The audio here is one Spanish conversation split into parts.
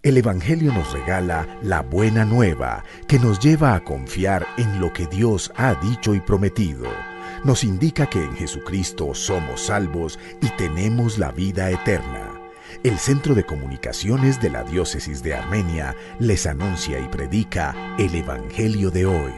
El Evangelio nos regala la buena nueva que nos lleva a confiar en lo que Dios ha dicho y prometido. Nos indica que en Jesucristo somos salvos y tenemos la vida eterna. El Centro de Comunicaciones de la Diócesis de Armenia les anuncia y predica el Evangelio de hoy.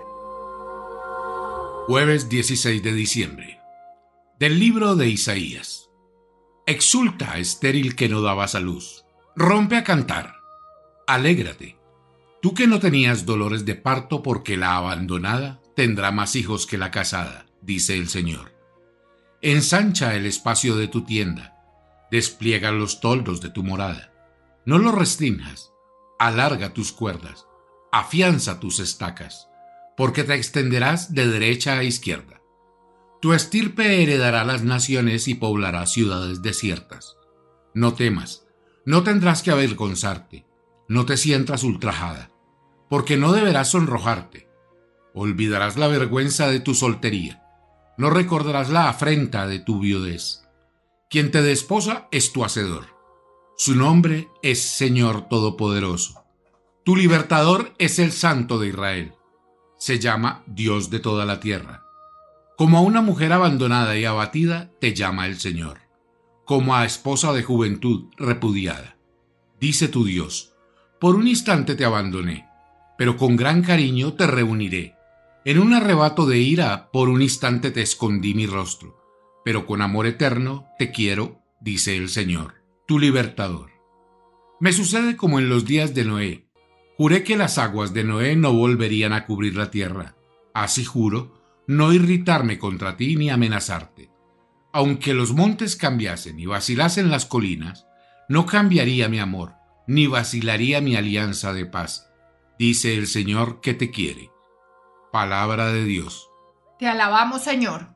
Jueves 16 de diciembre. Del libro de Isaías. Exulta, estéril que no dabas a luz. Rompe a cantar. Alégrate. Tú que no tenías dolores de parto, porque la abandonada tendrá más hijos que la casada, dice el Señor. Ensancha el espacio de tu tienda. Despliega los toldos de tu morada. No los restrinjas. Alarga tus cuerdas. Afianza tus estacas, porque te extenderás de derecha a izquierda. Tu estirpe heredará las naciones y poblará ciudades desiertas. No temas, no tendrás que avergonzarte, no te sientas ultrajada, porque no deberás sonrojarte. Olvidarás la vergüenza de tu soltería, no recordarás la afrenta de tu viudez. Quien te desposa es tu hacedor. Su nombre es Señor Todopoderoso. Tu libertador es el Santo de Israel. Se llama Dios de toda la tierra. Como a una mujer abandonada y abatida, te llama el Señor. Como a esposa de juventud repudiada. Dice tu Dios: por un instante te abandoné, pero con gran cariño te reuniré. En un arrebato de ira, por un instante te escondí mi rostro, pero con amor eterno te quiero, dice el Señor, tu libertador. Me sucede como en los días de Noé. Juré que las aguas de Noé no volverían a cubrir la tierra. Así juro no irritarme contra ti ni amenazarte. Aunque los montes cambiasen y vacilasen las colinas, no cambiaría mi amor, ni vacilaría mi alianza de paz, dice el Señor que te quiere. Palabra de Dios. Te alabamos, Señor.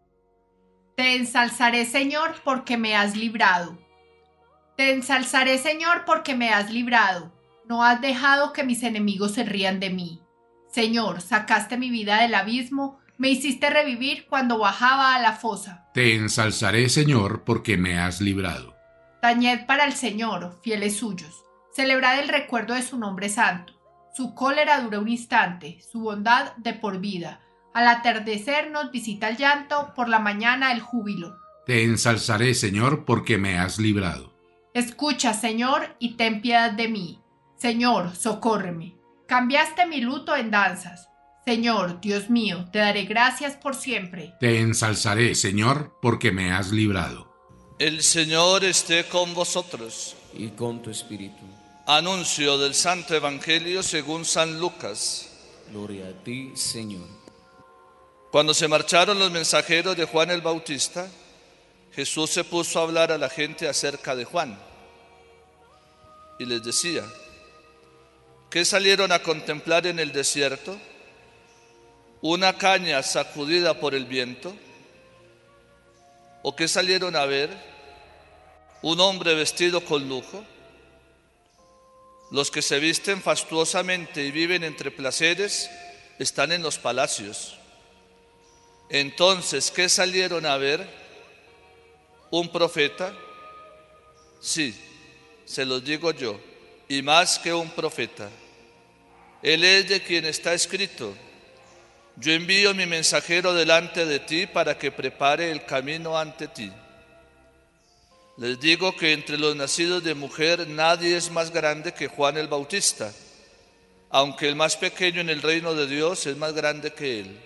Te ensalzaré, Señor, porque me has librado. Te ensalzaré, Señor, porque me has librado. No has dejado que mis enemigos se rían de mí. Señor, sacaste mi vida del abismo, me hiciste revivir cuando bajaba a la fosa. Te ensalzaré, Señor, porque me has librado. Tañed para el Señor, fieles suyos. Celebrad el recuerdo de su nombre santo. Su cólera dura un instante, su bondad de por vida. Al atardecer nos visita el llanto, por la mañana el júbilo. Te ensalzaré, Señor, porque me has librado. Escucha, Señor, y ten piedad de mí. Señor, socórreme. Cambiaste mi luto en danzas. Señor, Dios mío, te daré gracias por siempre. Te ensalzaré, Señor, porque me has librado. El Señor esté con vosotros. Y con tu espíritu. Anuncio del Santo Evangelio según San Lucas. Gloria a ti, Señor. Cuando se marcharon los mensajeros de Juan el Bautista, Jesús se puso a hablar a la gente acerca de Juan. Y les decía: ¿qué salieron a contemplar en el desierto? ¿Una caña sacudida por el viento? ¿O qué salieron a ver? ¿Un hombre vestido con lujo? Los que se visten fastuosamente y viven entre placeres están en los palacios. Entonces, ¿qué salieron a ver? ¿Un profeta? Sí, se los digo yo, y más que un profeta. Él es de quien está escrito: yo envío mi mensajero delante de ti para que prepare el camino ante ti. Les digo que entre los nacidos de mujer nadie es más grande que Juan el Bautista, aunque el más pequeño en el reino de Dios es más grande que él.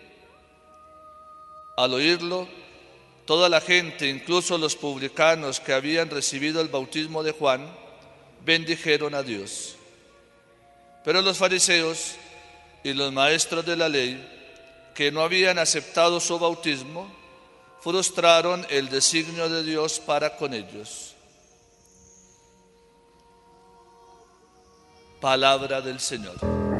Al oírlo, toda la gente, incluso los publicanos que habían recibido el bautismo de Juan, bendijeron a Dios. Pero los fariseos y los maestros de la ley, que no habían aceptado su bautismo, frustraron el designio de Dios para con ellos. Palabra del Señor.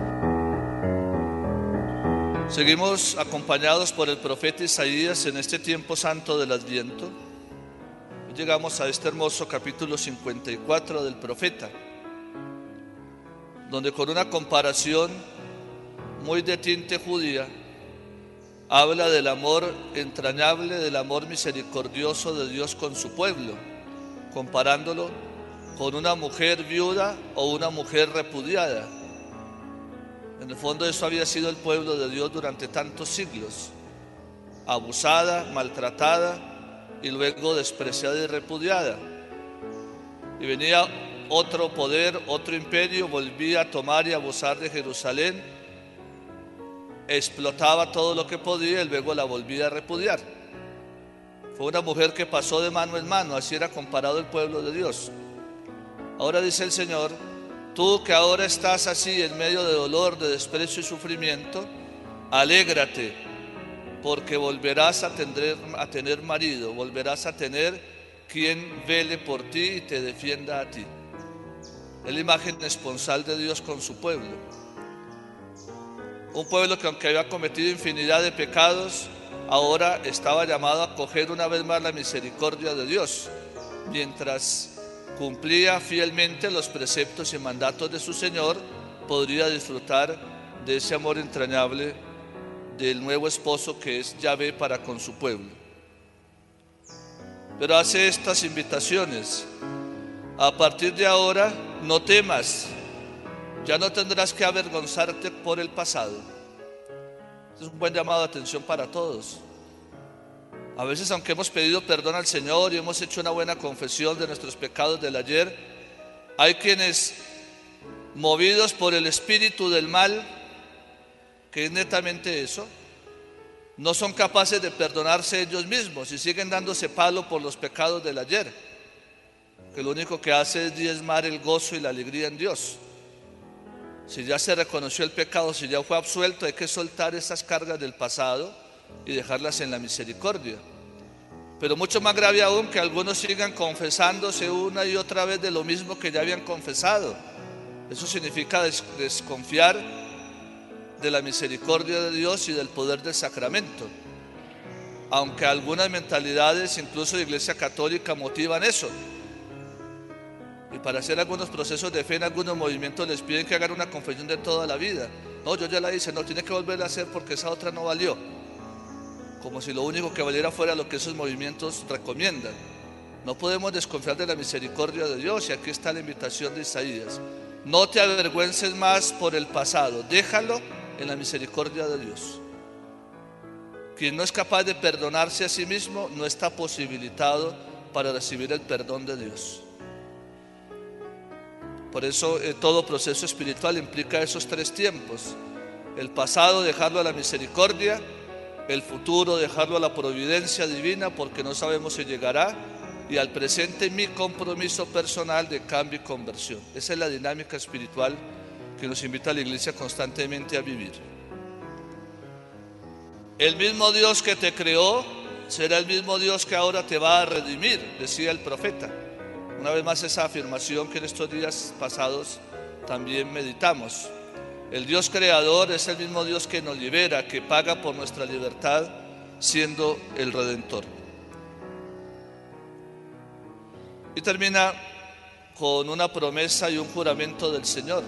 Seguimos acompañados por el profeta Isaías en este tiempo santo del Adviento. Llegamos a este hermoso capítulo 54 del profeta, donde con una comparación muy de tinte judía, habla del amor entrañable, del amor misericordioso de Dios con su pueblo, comparándolo con una mujer viuda o una mujer repudiada. En el fondo eso había sido el pueblo de Dios durante tantos siglos, abusada, maltratada y luego despreciada y repudiada. Y venía otro poder, otro imperio, volvía a tomar y abusar de Jerusalén, explotaba todo lo que podía y luego la volvía a repudiar. Fue una mujer que pasó de mano en mano, así era comparado el pueblo de Dios. Ahora dice el Señor: tú que ahora estás así en medio de dolor, de desprecio y sufrimiento, alégrate, porque volverás a tener marido, volverás a tener quien vele por ti y te defienda a ti. Es la imagen esponsal de Dios con su pueblo. Un pueblo que, aunque había cometido infinidad de pecados, ahora estaba llamado a acoger una vez más la misericordia de Dios, mientras cumplía fielmente los preceptos y mandatos de su Señor, podría disfrutar de ese amor entrañable del nuevo esposo que es Yahvé para con su pueblo. Pero hace estas invitaciones: a partir de ahora no temas, ya no tendrás que avergonzarte por el pasado. Es un buen llamado de atención para todos. A veces, aunque hemos pedido perdón al Señor y hemos hecho una buena confesión de nuestros pecados del ayer, hay quienes, movidos por el espíritu del mal, que es netamente eso, no son capaces de perdonarse ellos mismos y siguen dándose palo por los pecados del ayer, que lo único que hace es diezmar el gozo y la alegría en Dios. Si ya se reconoció el pecado, si ya fue absuelto, hay que soltar esas cargas del pasado y dejarlas en la misericordia. Pero mucho más grave aún, que algunos sigan confesándose una y otra vez de lo mismo que ya habían confesado. Eso significa desconfiar de la misericordia de Dios y del poder del sacramento, aunque algunas mentalidades, incluso de Iglesia Católica, motivan eso. Y para hacer algunos procesos de fe en algunos movimientos les piden que hagan una confesión de toda la vida. No, yo ya la hice, no, tiene que volverla a hacer porque esa otra no valió. Como si lo único que valiera fuera lo que esos movimientos recomiendan. No podemos desconfiar de la misericordia de Dios, y aquí está la invitación de Isaías: no te avergüences más por el pasado, déjalo en la misericordia de Dios. Quien no es capaz de perdonarse a sí mismo no está posibilitado para recibir el perdón de Dios. Por eso todo proceso espiritual implica esos tres tiempos: el pasado dejarlo a la misericordia, el futuro dejarlo a la providencia divina porque no sabemos si llegará, y al presente mi compromiso personal de cambio y conversión. Esa es la dinámica espiritual que nos invita a la Iglesia constantemente a vivir. El mismo Dios que te creó será el mismo Dios que ahora te va a redimir, decía el profeta. Una vez más, esa afirmación que en estos días pasados también meditamos. El Dios creador es el mismo Dios que nos libera, que paga por nuestra libertad, siendo el Redentor. Y termina con una promesa y un juramento del Señor,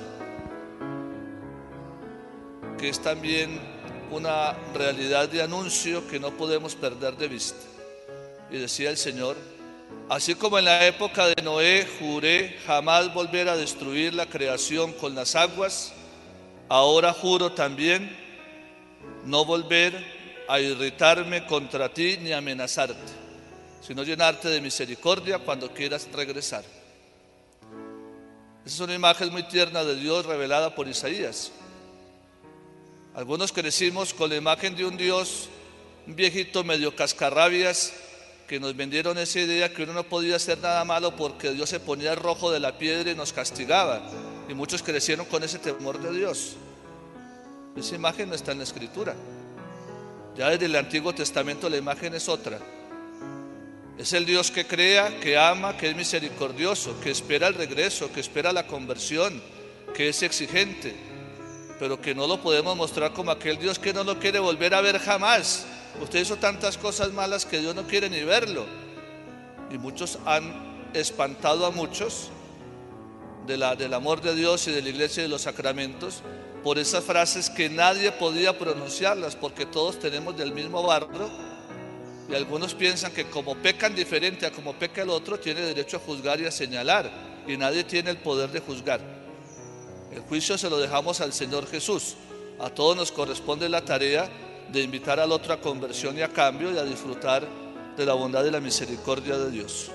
que es también una realidad de anuncio que no podemos perder de vista. Y decía el Señor: así como en la época de Noé juré jamás volver a destruir la creación con las aguas, ahora juro también no volver a irritarme contra ti ni amenazarte, sino llenarte de misericordia cuando quieras regresar. Esa es una imagen muy tierna de Dios revelada por Isaías. Algunos crecimos con la imagen de un Dios, un viejito medio cascarrabias, que nos vendieron esa idea que uno no podía hacer nada malo porque Dios se ponía rojo de la piedra y nos castigaba, y muchos crecieron con ese temor de Dios. Esa imagen no está en la Escritura. Ya desde el Antiguo Testamento la imagen es otra. Es el Dios que crea, que ama, que es misericordioso, que espera el regreso, que espera la conversión, que es exigente, pero que no lo podemos mostrar como aquel Dios que no lo quiere volver a ver jamás. Usted hizo tantas cosas malas que Dios no quiere ni verlo. Y muchos han espantado a muchos del amor de Dios y de la iglesia y de los sacramentos por esas frases que nadie podía pronunciarlas, porque todos tenemos del mismo barro, y algunos piensan que como pecan diferente a como peca el otro, tiene derecho a juzgar y a señalar. y nadie tiene el poder de juzgar. El juicio se lo dejamos al Señor Jesús. A todos nos corresponde la tarea de invitar al otro a conversión y a cambio y a disfrutar de la bondad y la misericordia de Dios.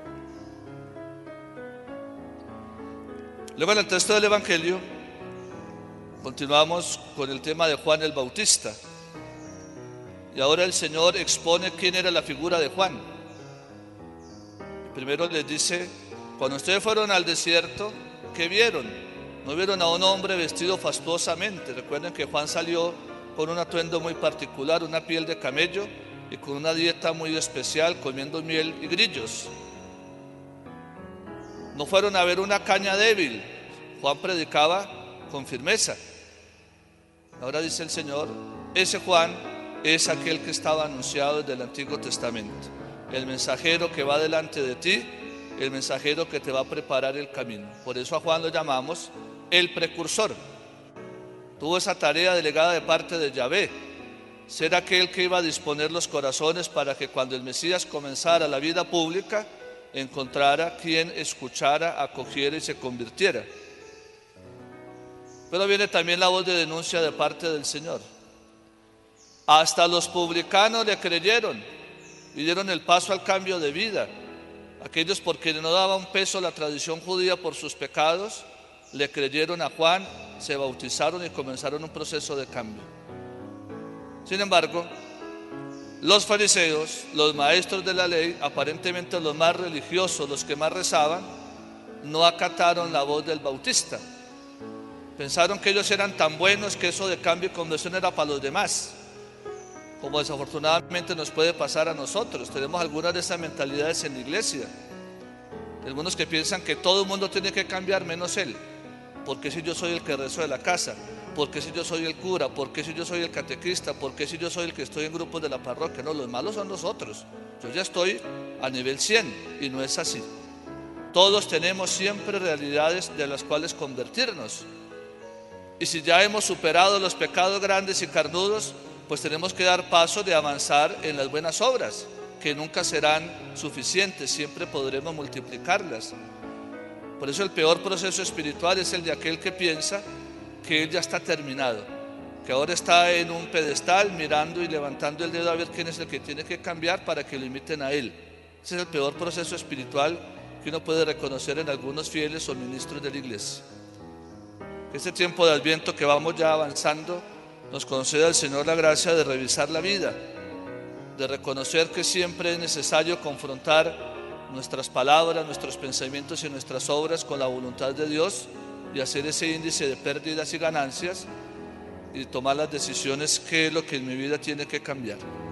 Luego en el texto del Evangelio continuamos con el tema de Juan el Bautista. Y ahora el Señor expone quién era la figura de Juan. Primero les dice: cuando ustedes fueron al desierto, ¿qué vieron? No vieron a un hombre vestido fastuosamente. Recuerden que Juan salió con un atuendo muy particular, una piel de camello y con una dieta muy especial, comiendo miel y grillos. No fueron a ver una caña débil. Juan predicaba con firmeza. Ahora dice el Señor: ese Juan es aquel que estaba anunciado desde el Antiguo Testamento, el mensajero que va delante de ti, el mensajero que te va a preparar el camino. Por eso a Juan lo llamamos el precursor. Tuvo esa tarea delegada de parte de Yahvé, ser aquel que iba a disponer los corazones para que cuando el Mesías comenzara la vida pública, encontrara quien escuchara, acogiera y se convirtiera. Pero viene también la voz de denuncia de parte del Señor. Hasta los publicanos le creyeron y dieron el paso al cambio de vida. Aquellos por quienes no daba un peso la tradición judía por sus pecados, le creyeron a Juan, se bautizaron y comenzaron un proceso de cambio. Sin embargo, los fariseos, los maestros de la ley, aparentemente los más religiosos, los que más rezaban, no acataron la voz del Bautista. Pensaron que ellos eran tan buenos que eso de cambio y conversión era para los demás, como desafortunadamente nos puede pasar a nosotros. Tenemos algunas de esas mentalidades en la iglesia. Algunos que piensan que todo el mundo tiene que cambiar menos él. ¿Por qué si yo soy el que rezo de la casa? ¿Por qué si yo soy el cura? ¿Por qué si yo soy el catequista? ¿Por qué si yo soy el que estoy en grupos de la parroquia? No, los malos son nosotros. Yo ya estoy a nivel 100 y no es así. Todos tenemos siempre realidades de las cuales convertirnos. Y si ya hemos superado los pecados grandes y carnudos, pues tenemos que dar paso de avanzar en las buenas obras, que nunca serán suficientes, siempre podremos multiplicarlas. Por eso el peor proceso espiritual es el de aquel que piensa que él ya está terminado, que ahora está en un pedestal mirando y levantando el dedo a ver quién es el que tiene que cambiar para que lo imiten a él. Ese es el peor proceso espiritual que uno puede reconocer en algunos fieles o ministros de la iglesia. Este tiempo de Adviento que vamos ya avanzando nos concede al Señor la gracia de revisar la vida, de reconocer que siempre es necesario confrontar nuestras palabras, nuestros pensamientos y nuestras obras con la voluntad de Dios y hacer ese índice de pérdidas y ganancias y tomar las decisiones que es lo que en mi vida tiene que cambiar.